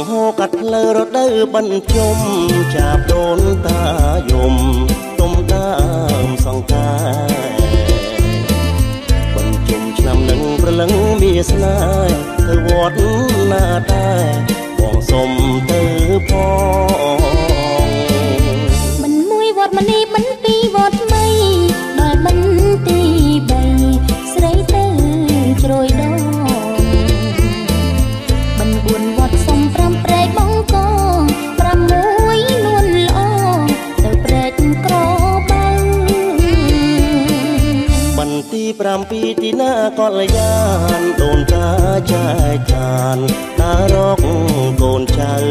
ហូកាត់ផ្លូវរដូវបញ្ជុំចាប់ដូនតាយំទុំដើមសង្ការបញ្ជុំឆ្នាំនឹងប្រលឹងមានស្នេហ៍ទៅវត្តណាដែរបងសុំទៅផងមិនមួយវត្តមនីមិនពីរវត្តថ្មីដល់មិនទី3ស្រីទៅជ្រោយដងមិន4វត្តសុំ5ព្រែកបងកង6នួនល្អទៅព្រែកក្របើបន្ទី7ទីណាកលយានដូនតាចែកចានតារកកូនចៅ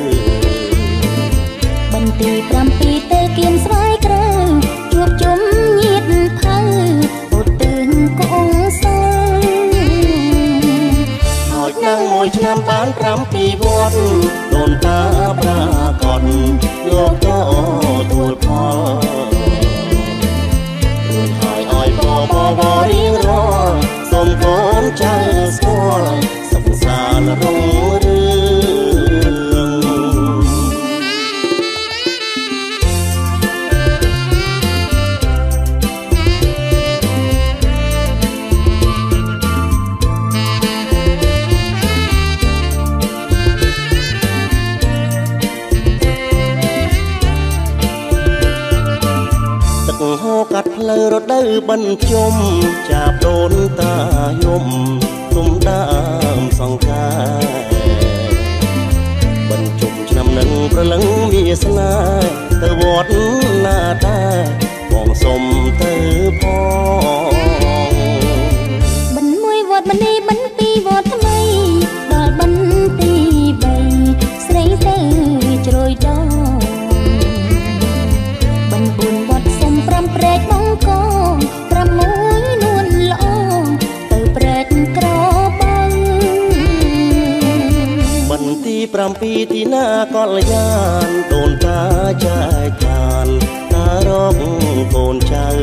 បន្ទី7ទៅគៀនស្វាយក្រៅជួបជុំញាតិភៅឧទ្ទិសកូនសិលហើយនឹងមួយឆ្នាំបាន7វត្តដូនតាប្រាកដលោកក៏ទួលផលរួចហើយឲ្យបរៀងរាល់សូមកូនចៅស្គាល់សុខសាន្តរុងរឿងហូកាត់ផ្លូវរដូវបញ្ជុំចាប់ដូនតាយំទុំដើមសង្ការបញ្ជុំឆ្នាំនឹងប្រលឹងមានស្នេហ៍ទៅវត្តណាដែរបងសុំទៅផងមិនមួយវត្តមនីមិនពីរវត្តថ្មីដល់បន្ទី3ស្រីទៅជ្រោយដង4វត្តសុំ5ព្រែកបងកង6នួនល្អទៅព្រែកក្របើបន្ទី7ទីណាកលយានដូនតាចែកចានតារកកូនចៅ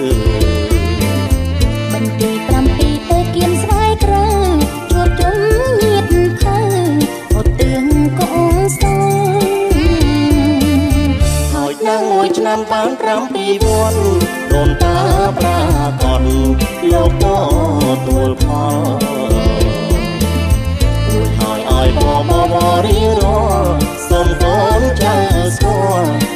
បន្ទី7ទៅគៀនស្វាយក្រៅជួបជុំញាតិភៅឧទ្ទិសកូនសិលហើយនឹងមួយឆ្នាំបាន7វត្តដូនតាប្រាកដលោកក៏ទួលផលរួចហើយឲ្យបរៀងរាល់សូមកូនចៅស្គាល់